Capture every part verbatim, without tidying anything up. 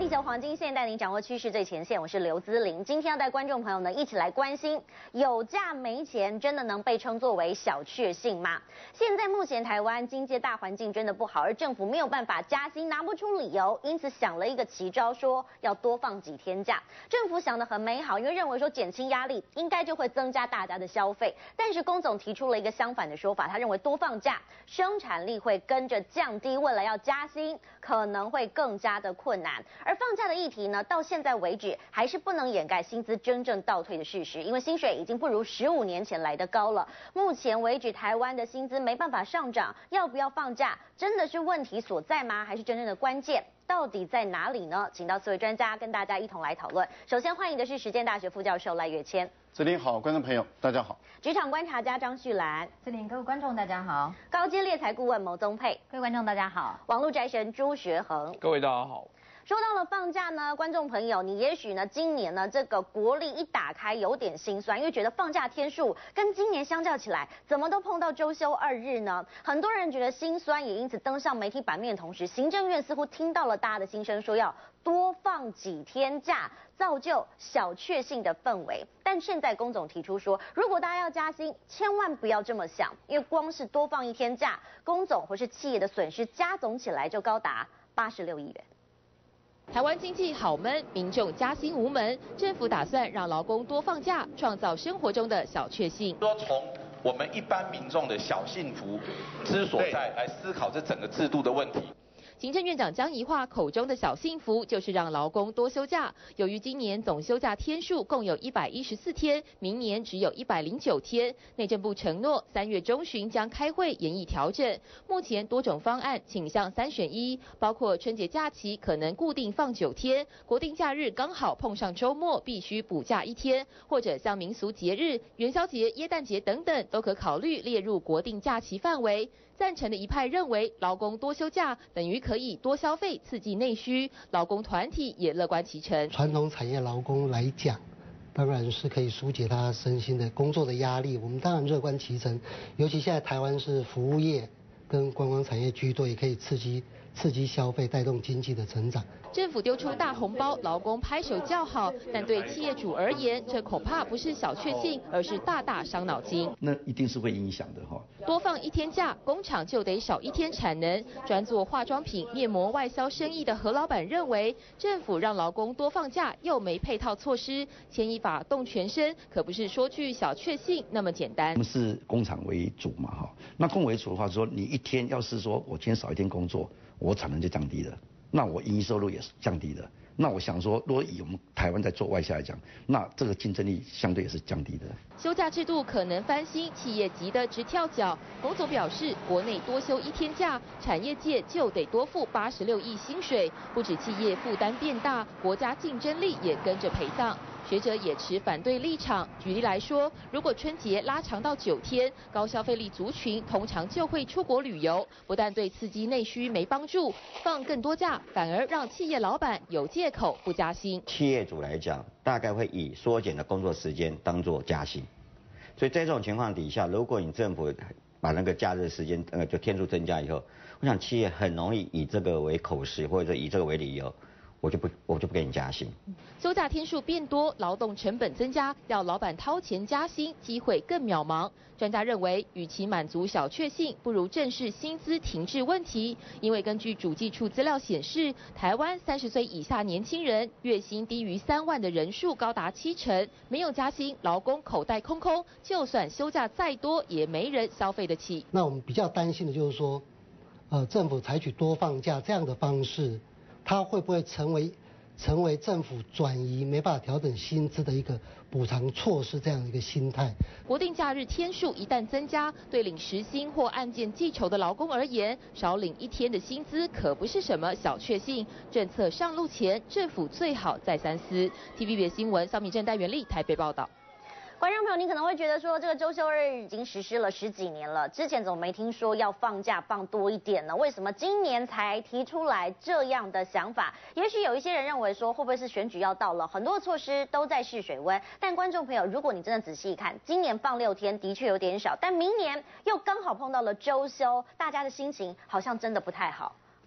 地球黄金线带您掌握趋势最前线，我是刘姿玲。今天要带观众朋友呢一起来关心，有假没钱真的能被称作为小确幸吗？现在目前台湾经济大环境真的不好，而政府没有办法加薪，拿不出理由，因此想了一个奇招，说要多放几天假。政府想得很美好，因为认为说减轻压力应该就会增加大家的消费。但是龚总提出了一个相反的说法，他认为多放假，生产力会跟着降低，未来要加薪可能会更加的困难。而放假的议题呢，到现在为止还是不能掩盖薪资真正倒退的事实，因为薪水已经不如十五年前来的高了。目前为止，台湾的薪资没办法上涨，要不要放假，真的是问题所在吗？还是真正的关键到底在哪里呢？请到四位专家跟大家一同来讨论。首先欢迎的是实践大学副教授赖岳谦。 子玲好，观众朋友大家好。 职场观察家张旭兰。 子玲，各位观众大家好。 高阶猎才顾问牟宗沛。 各位观众大家好。 网络宅神朱学恒。 各位大家好。 说到了放假呢，观众朋友，你也许呢今年呢这个国历一打开有点心酸，因为觉得放假天数跟今年相较起来，怎么都碰到周休二日呢？很多人觉得心酸，也因此登上媒体版面的同时，行政院似乎听到了大家的心声，说要多放几天假，造就小确幸的氛围。但现在龚总提出说，如果大家要加薪，千万不要这么想，因为光是多放一天假，龚总或是企业的损失加总起来就高达八十六亿元。 台湾经济好闷，民众加薪无门，政府打算让劳工多放假，创造生活中的小确幸。 说从我们一般民众的小幸福之所在来思考这整个制度的问题。 行政院长江宜樺口中的小幸福，就是让劳工多休假。由于今年总休假天数共有一百一十四天，明年只有一百零九天，内政部承诺三月中旬将开会研议调整。目前多种方案倾向三选一，包括春节假期可能固定放九天，国定假日刚好碰上周末必须补假一天，或者像民俗节日、元宵节、耶诞节等等，都可考虑列入国定假期范围。赞成的一派认为，劳工多休假等于可以多消费，刺激内需。劳工团体也乐观其成。 传统产业劳工来讲，当然是可以疏解他身心的工作的压力，我们当然乐观其成。尤其现在台湾是服务业跟观光产业居多，也可以刺激刺激消费，带动经济的成长。 政府丢出大红包，劳工拍手叫好，但对企业主而言，这恐怕不是小确幸，而是大大伤脑筋。 那一定是会影响的哈。 多放一天假，工厂就得少一天产能。专做化妆品、面膜外销生意的何老板认为，政府让劳工多放假，又没配套措施，牵一发动全身，可不是说句小确幸那么简单。 我们是工厂为主嘛哈，那工为主的话说，你一天要是说我今天少一天工作，我产能就降低了。那我营业收入也是降低的。那我想说，如果以我们台湾在做外销来讲，那这个竞争力相对也是降低的。 休假制度可能翻新，企业急得直跳脚。龚总表示，国内多休一天假，产业界就得多付八十六亿薪水，不止企业负担变大，国家竞争力也跟着陪葬。学者也持反对立场。举例来说，如果春节拉长到九天，高消费力族群通常就会出国旅游，不但对刺激内需没帮助，放更多假反而让企业老板有借口不加薪。 企业主来讲，大概会以缩减的工作时间当作加薪，所以在这种情况底下，如果你政府把那个假日时间呃就天数增加以后，我想企业很容易以这个为口实，或者以这个为理由。我就不，我就不给你加薪。 休假天数变多，劳动成本增加，要老板掏钱加薪，机会更渺茫。专家认为，与其满足小确幸，不如正视薪资停滞问题。因为根据主计处资料显示，台湾三十岁以下年轻人月薪低于三万的人数高达七成，没有加薪，劳工口袋空空，就算休假再多，也没人消费得起。 那我们比较担心的就是说，呃，政府采取多放假这样的方式。它会不会成为成为政府转移没办法调整薪资的一个补偿措施这样的一个心态？ 国定假日天数一旦增加，对领时薪或按件计酬的劳工而言，少领一天的薪资可不是什么小确幸。政策上路前，政府最好再三思。T V B 新闻，肖敏正、戴元丽台北报道。 观众朋友，你可能会觉得说，这个周休二日已经实施了十几年了，之前怎么没听说要放假放多一点呢？为什么今年才提出来这样的想法？也许有一些人认为说，会不会是选举要到了，很多的措施都在试水温。但观众朋友，如果你真的仔细看，今年放六天的确有点少，但明年又刚好碰到了周休，大家的心情好像真的不太好。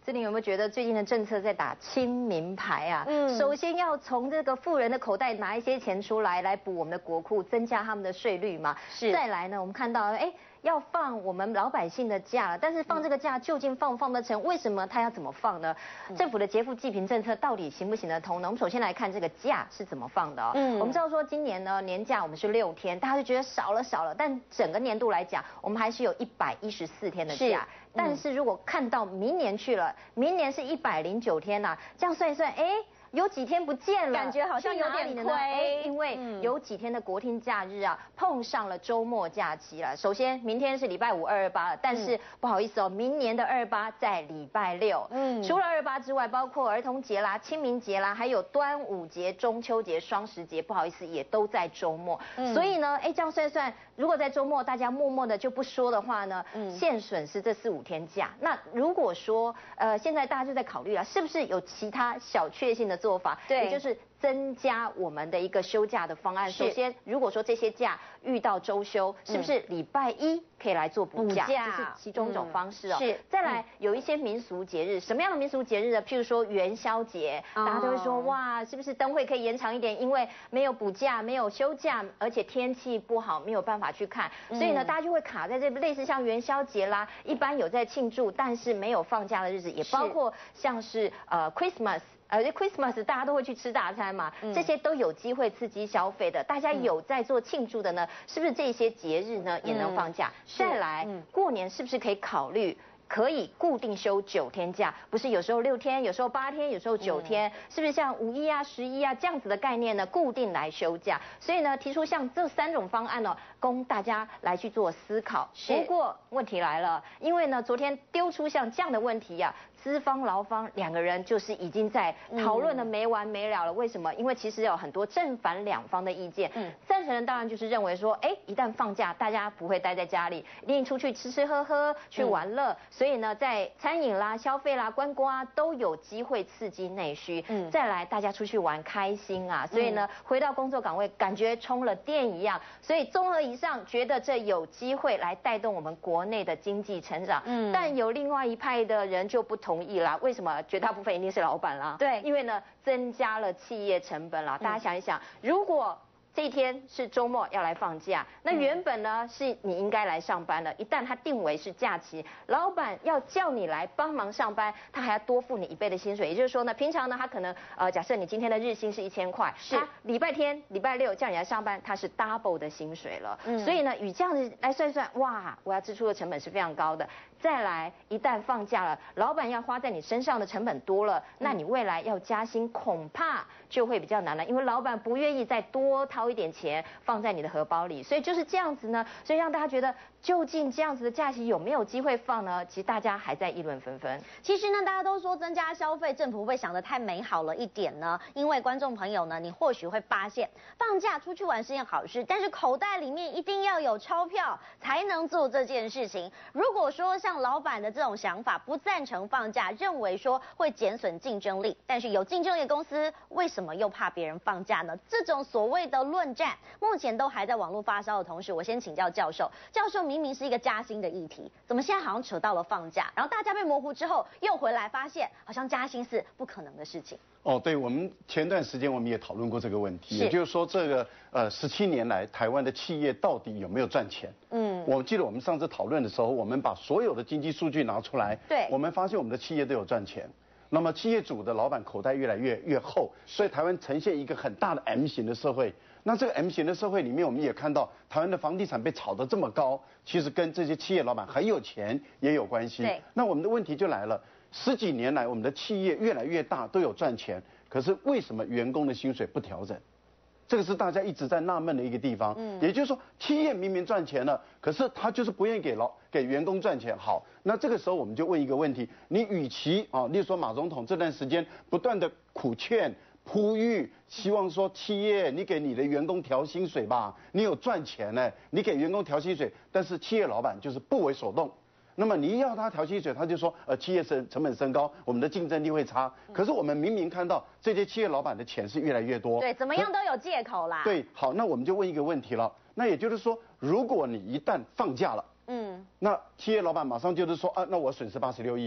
志玲有没有觉得最近的政策在打亲民牌啊？ 嗯首先要从这个富人的口袋拿一些钱出来，来补我们的国库，增加他们的税率嘛。 是再来呢，我们看到，哎。要放我们老百姓的假了，但是放这个假究竟放不放得成？为什么他要怎么放呢？政府的劫富济贫政策到底行不行得通呢？我们首先来看这个假是怎么放的哦。 嗯我们知道说今年呢年假我们是六天，大家就觉得少了少了，但整个年度来讲，我们还是有一百一十四天的是假。但是如果看到明年去了，明年是一百零九天呐、啊，这样算一算，哎。有几天不见了， 感觉好像有点去哪里了呢亏哎因为嗯有几天的国庆假日啊，碰上了周末假期了。首先，明天是礼拜五二二八了，但是、不好意思哦，明年的二二八在礼拜六。 嗯除了二二八之外，包括儿童节啦、清明节啦，还有端午节、中秋节、双十节，不好意思，也都在周末。 嗯所以呢，哎，这样算算，如果在周末大家默默的就不说的话呢， 嗯现损失这四五天假。那如果说，呃，现在大家就在考虑了，是不是有其他小确幸的做法？ 对也就是增加我们的一个休假的方案。 是首先，如果说这些假遇到周休，是不是礼拜一可以来做补假？ 补假这是其中一种方式哦。 嗯是再来有一些民俗节日，什么样的民俗节日呢？譬如说元宵节， 哦大家都会说哇，是不是灯会可以延长一点？因为没有补假，没有休假，而且天气不好，没有办法去看，所以呢， 嗯大家就会卡在这类似像元宵节啦，一般有在庆祝，但是没有放假的日子，也包括像是呃 Christmas。呃，Christmas 大家都会去吃大餐嘛， 嗯这些都有机会刺激消费的。大家有在做庆祝的呢，是不是这些节日呢也能放假？ 是再来， 嗯过年是不是可以考虑？可以固定休九天假，不是有时候六天，有时候八天，有时候九天，是不是像五一啊、十一啊这样子的概念呢？固定来休假，所以呢，提出像这三种方案呢、哦，供大家来去做思考。 是不过问题来了，因为呢，昨天丢出像这样的问题呀、啊。资方劳方两个人就是已经在讨论的没完没了了。为什么？因为其实有很多正反两方的意见。 嗯， 赞成的当然就是认为说，哎，一旦放假，大家不会待在家里，一定出去吃吃喝喝，去玩乐。嗯、所以呢，在餐饮啦、消费啦、观光啊，都有机会刺激内需。嗯，再来大家出去玩开心啊，所以呢，回到工作岗位，感觉充了电一样。所以综合以上，觉得这有机会来带动我们国内的经济成长。嗯，但有另外一派的人就不同。同意啦，为什么？绝大部分一定是老板啦。 对， 因为呢，增加了企业成本啦。大家想一想，如果这一天是周末要来放假，那原本呢是你应该来上班的，一旦它定为是假期，老板要叫你来帮忙上班，他还要多付你一倍的薪水。也就是说呢，平常呢他可能呃，假设你今天的日薪是一千块， 是他礼拜天、礼拜六叫你来上班，他是 double 的薪水了。嗯，所以呢，与这样子来算算，哇，我要支出的成本是非常高的。再来，一旦放假了，老板要花在你身上的成本多了，那你未来要加薪恐怕就会比较难了，因为老板不愿意再多掏一点钱放在你的荷包里，所以就是这样子呢，所以让大家觉得究竟这样子的假期有没有机会放呢？其实大家还在议论纷纷。 其实呢，大家都说增加消费，政府会不会想得太美好了一点呢？因为观众朋友呢，你或许会发现，放假出去玩是件好事，但是口袋里面一定要有钞票才能做这件事情。如果说像老板的这种想法，不赞成放假，认为说会减损竞争力，但是有竞争力的公司为什么又怕别人放假呢？这种所谓的论战，目前都还在网络发烧的同时，我先请教教授，教授明明是一个加薪的议题，怎么现在好像扯到了放假？然后大家被模糊之后，又回来发现好像加薪是不可能的事情。 哦，对，我们前段时间我们也讨论过这个问题， 是也就是说，这个呃十七年来台湾的企业到底有没有赚钱？嗯，我记得我们上次讨论的时候，我们把所有的经济数据拿出来， 对， 我们发现我们的企业都有赚钱。那么企业主的老板口袋越来越越厚，所以台湾呈现一个很大的 M 型的社会。那这个 M 型的社会里面，我们也看到台湾的房地产被炒得这么高，其实跟这些企业老板很有钱也有关系。 对， 那我们的问题就来了。十几年来，我们的企业越来越大，都有赚钱，可是为什么员工的薪水不调整？这个是大家一直在纳闷的一个地方。嗯，也就是说，企业明明赚钱了，可是他就是不愿意给老给员工赚钱。好，那这个时候我们就问一个问题：你与其啊，例如说马总统这段时间不断的苦劝、呼吁，希望说企业你给你的员工调薪水吧，你有赚钱呢，你给员工调薪水，但是企业老板就是不为所动。那么你要他调薪水，他就说，呃，企业成成本升高，我们的竞争力会差。可是我们明明看到这些企业老板的钱是越来越多， 对，怎么样都有借口啦。 对，好，那我们就问一个问题了，那也就是说，如果你一旦放假了，嗯，那企业老板马上就是说，啊，那我损失八十六亿，嗯，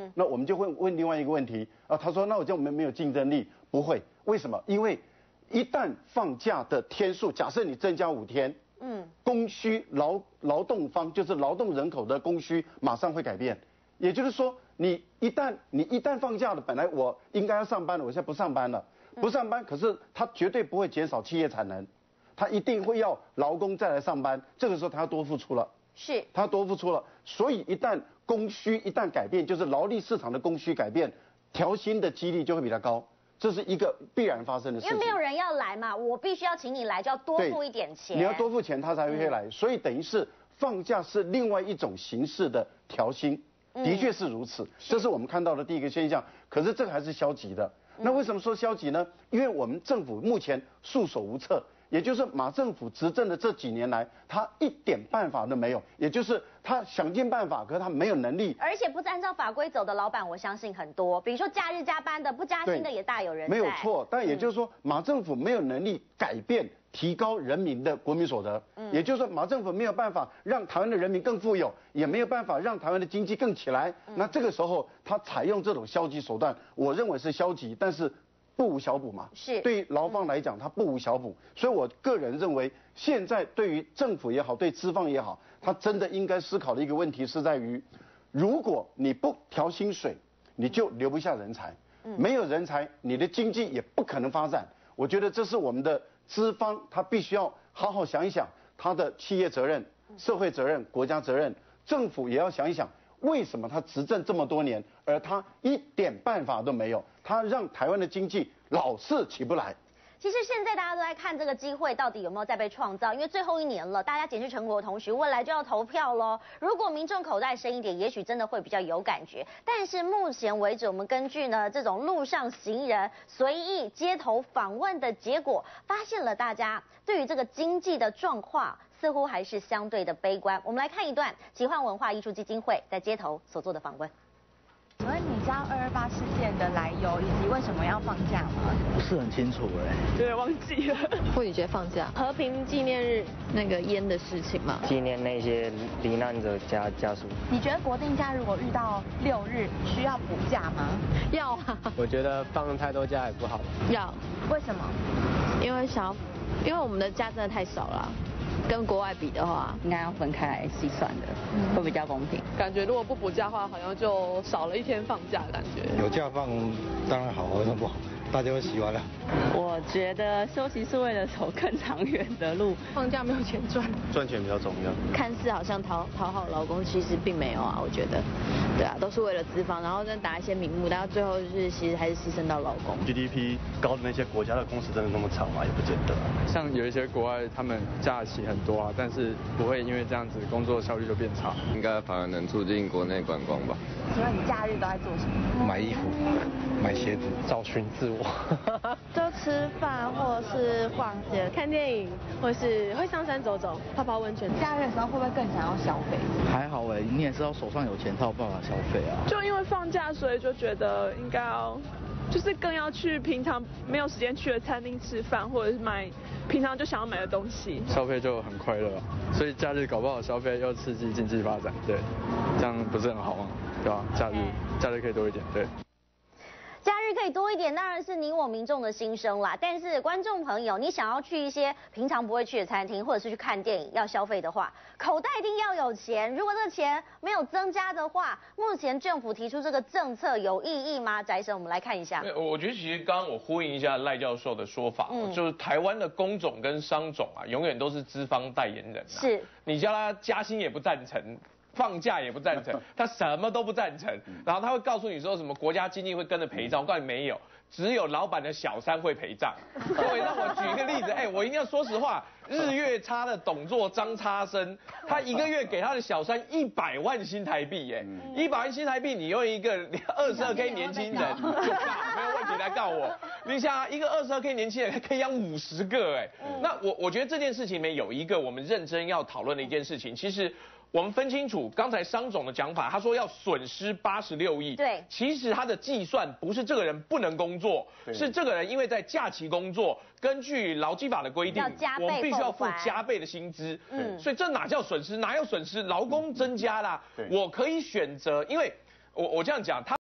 嗯，那我们就会问另外一个问题啊，他说那我就没没有竞争力？不会，为什么？因为一旦放假的天数，假设你增加五天，嗯，供需劳劳动方就是劳动人口的供需马上会改变，也就是说，你一旦你一旦放假了，本来我应该要上班了，我现在不上班了，不上班，可是它绝对不会减少企业产能，它一定会要劳工再来上班，这个时候他要多付出了， 是， 他多付出了，所以一旦供需一旦改变，就是劳力市场的供需改变，调薪的几率就会比较高。这是一个必然发生的事情， 因为没有人要来嘛，我必须要请你来，就要多付一点钱。 你要多付钱，他才会来。嗯、所以等于是放假是另外一种形式的调薪，的确是如此。嗯、这是我们看到的第一个现象。可是这个还是消极的。那为什么说消极呢？因为我们政府目前束手无策。也就是马政府执政的这几年来，他一点办法都没有，也就是他想尽办法，可是他没有能力。 而且不按照法规走的老板，我相信很多，比如说假日加班的、不加薪的也大有人在。 没有错，但也就是说，马政府没有能力改变、提高人民的国民所得。嗯，也就是说，马政府没有办法让台湾的人民更富有，也没有办法让台湾的经济更起来。嗯、那这个时候，他采用这种消极手段，我认为是消极，但是不无小补嘛。 是对劳方来讲，他不无小补。所以我个人认为，现在对于政府也好，对资方也好，他真的应该思考的一个问题是在于，如果你不调薪水，你就留不下人才，没有人才，你的经济也不可能发展。我觉得这是我们的资方，他必须要好好想一想他的企业责任、社会责任、国家责任，政府也要想一想。为什么他执政这么多年，而他一点办法都没有？他让台湾的经济老是起不来。 其实现在大家都在看这个机会到底有没有再被创造，因为最后一年了，大家检视成果的同时，未来就要投票咯。如果民众口袋深一点，也许真的会比较有感觉。但是目前为止，我们根据呢这种路上行人随意街头访问的结果，发现了大家对于这个经济的状况似乎还是相对的悲观。我们来看一段奇幻文化艺术基金会在街头所做的访问。 请问你知道二二八事件的来由以及为什么要放假吗？ 不是很清楚哎， 有点忘记了。 妇女节放假，和平纪念日那个烟的事情嘛， 纪念那些罹难者家家属。 你觉得国定假如果遇到六日，需要补假吗？ 要啊。 我觉得放太多假也不好。 要。 为什么？ 因为想要，因为我们的假真的太少了。跟国外比的话， 应该要分开来计算的，嗯、会比较公平。 感觉如果不补假的话，好像就少了一天放假的感觉。 有假放当然好，为什么不好？大家会喜欢的。 我觉得休息是为了走更长远的路， 放假没有钱赚， 赚钱比较重要。 看似好像讨讨好劳工，其实并没有啊，我觉得，对啊，都是为了资方，然后再打一些名目，但到最后就是其实还是牺牲到劳工。 G D P 高的那些国家的工时真的那么长吗？也不见得。 像有一些国外，他们假期很多啊，但是不会因为这样子工作效率就变差。 应该反而能促进国内观光吧。 请问你假日都在做什么？ 买衣服，买鞋子，找寻自我。 就吃饭，或者是逛街、看电影，或是会上山走走、泡泡温泉。 假日的时候会不会更想要消费？ 还好哎，你也是要手上有钱才有办法消费啊。 就因为放假，所以就觉得应该要，就是更要去平常没有时间去的餐厅吃饭，或者是买平常就想要买的东西。 消费就很快乐，所以假日搞不好消费又刺激经济发展，对，这样不是很好吗？对吧？假日假日可以多一点，对。 假日可以多一点，当然是你我民众的心声啦。但是观众朋友，你想要去一些平常不会去的餐厅，或者是去看电影要消费的话，口袋一定要有钱。如果这个钱没有增加的话，目前政府提出这个政策有意义吗？翟神，我们来看一下。 我觉得其实刚刚我呼应一下赖教授的说法，嗯、就是台湾的工种跟商种啊，永远都是资方代言人、啊。 是， 你叫他加薪也不赞成。放假也不赞成，他什么都不赞成，然后他会告诉你说什么国家经济会跟着陪葬，我告诉你没有，只有老板的小三会陪葬。各位，让我举一个例子，哎，我一定要说实话，日月差的董座张差生，他一个月给他的小三一百万新台币，哎，一百万新台币，你用一个二十二 K 年轻人就告，没有问题来告我。你想啊，一个二十二 K 年轻人可以养五十个，哎，那我我觉得这件事情里面有一个我们认真要讨论的一件事情，其实。我们分清楚，刚才商总的讲法，他说要损失八十六亿。 对， 其实他的计算不是这个人不能工作，是这个人因为在假期工作，根据劳基法的规定，我们必须要付加倍的薪资。嗯，所以这哪叫损失？哪有损失？劳工增加啦，我可以选择，因为我我这样讲，他。